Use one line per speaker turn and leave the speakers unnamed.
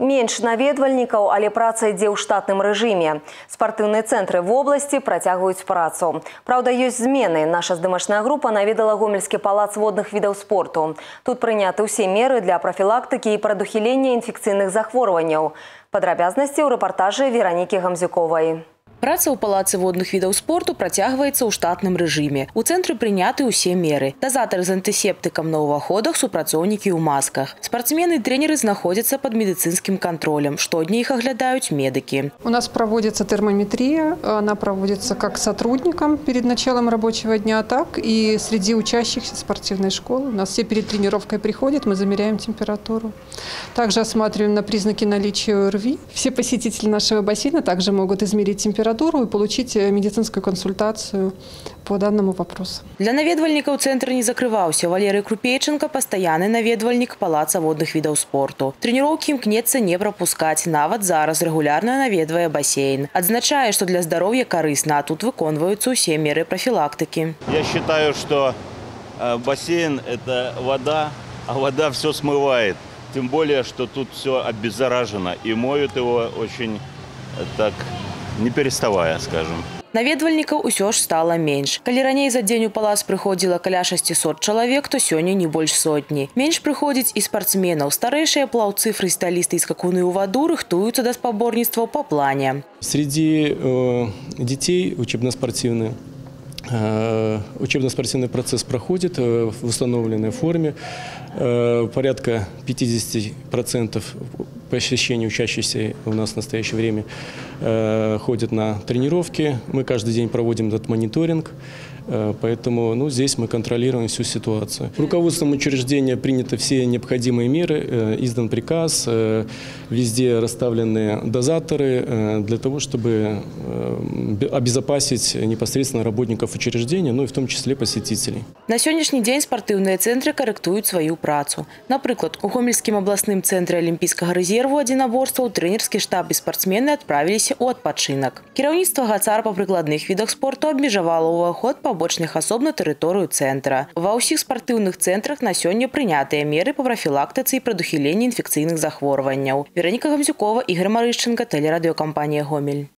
Менш наведвальнікаў, але праца ідзе ў штатным рэжыме. Спартыўныя цэнтры в области працягваюць працу. Праўда, ёсць змены. Наша здымачная група наведала Гомельскі палац водных відаў спорту. Тут прыняты ўсе меры для прафілактыкі і прадухілення інфекцыйных захворванняў. Падрабязнасці ў рэпартажы Веранікі Гамзюковай.
Праца ў палацы водных відаў спорту працягваецца ў штатным рэжыме. У цэнтры прыняты ўсе меры. Дазатары з антысептыкам на ўваходах, супрацоўнікі ў масках. Спортсмены і тренеры знаходзяцца пад медыцынскім кантролем. Штодня іх аглядаюць медыкі.
У нас проводится термометрия. Она проводится как сотрудникам перед началом рабочего дня, так и среди учащихся спортивной школы. У нас все перед тренировкой приходят, мы замеряем температуру. Также осматриваем на признаки наличия ОРВИ. Все посетители нашего бассейна также могут измерить температуру и получить медицинскую консультацию по данному вопросу.
Для наведвальнікаў цэнтр не закрываўся. Валерый Крупейченко – пастаянны наведвальнік палаца водных відаў спорту. Тренировки імкнецца не пропускать. Нават зараз регулярно наведвае бассейн. Адзначае, что для здоровья корыстно, а тут выконваюцца ўсе меры профилактики.
Я считаю, что бассейн – это вода, а вода все смывает. Тем более, что тут все обеззаражено и моют его очень так не переставая, скажем.
Наведвальнікаў усё ж стала менш. Калі раней за дзень у палац прыходзіла каля 600 чалавек, то сёння не больш сотні. Менш прыходзіць і спартсменаў. Старэйшыя плаўцы, фрыстайлісты і скакуны ў ваду рыхтуюцца да спаборніцтваў па плане.
Среди детей учебно-спортивный процесс проходит в установленной форме. Порядка 50% посещений учащихся у нас в настоящее время ходят на тренировки. Мы каждый день проводим этот мониторинг. Поэтому здесь мы контролируем всю ситуацию. Руководством учреждения приняты все необходимые меры, издан приказ, везде расставлены дозаторы для того, чтобы обезопасить непосредственно работников учреждения, ну и в том числе посетителей.
На сённяшні дзень спартыўныя цэнтры карэктуюць сваю працу. Напрыклад, у Гомельскім абласным цэнтры алімпійскага рэзерву адзінаборстваў трэнерскі штаб і спартсмены адправіліся ў адпачынак. Кіраўніцтва ГАЦАР па прыкладных відах спорту абмежавала ўваход побочных асоб на тэрыторыю цэнтра. Ва ўсіх спартыўных цэнтрах на сёння прынятыя меры па прафілактыцы і прадухіленні інфекцыйных захворванняў. Вераніка Гамзюкова, Ігор Марышченко, тэлерадыёкампанія «Гомель».